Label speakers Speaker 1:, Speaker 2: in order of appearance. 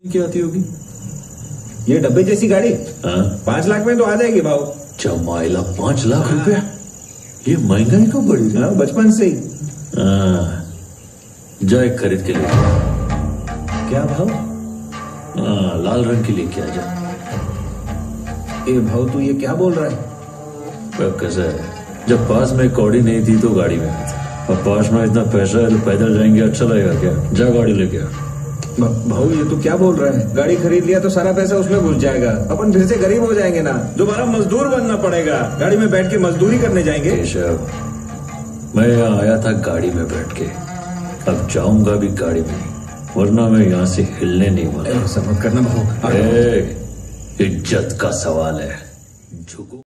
Speaker 1: क्या आती होगी?
Speaker 2: ये डब्बे जैसी गाड़ी
Speaker 1: हाँ
Speaker 2: 5 लाख में तो आ जाएगी भाव।
Speaker 1: जमाइला 5 लाख रुपया? ये महंगाई कब बढ़ी थी?
Speaker 2: बचपन से ही।
Speaker 1: जा एक खरीद के लेके
Speaker 2: क्या भाव?
Speaker 1: लाल रंग की लेके आ जा।
Speaker 2: ये भाव तू ये क्या बोल रहा है?
Speaker 1: कैसा है, जब पास में कौड़ी नहीं थी तो गाड़ी में आई थी, अब पास में इतना पैसा है तो पैदल जाएंगे, अच्छा लगेगा क्या? जा गाड़ी लेके आ।
Speaker 2: भाऊ ये तू क्या बोल रहा है? गाड़ी खरीद लिया तो सारा पैसा उसमें घुस जाएगा, अपन फिर से गरीब हो जाएंगे ना, दोबारा मजदूर बनना पड़ेगा, गाड़ी में बैठ के मजदूरी करने जाएंगे।
Speaker 1: केशव, मैं यहाँ आया था गाड़ी में बैठ के, अब जाऊंगा भी गाड़ी में, वरना मैं यहाँ से हिलने नहीं वाला।
Speaker 2: ऐसा मत करना भाऊ,
Speaker 1: इज्जत का सवाल है। झुको।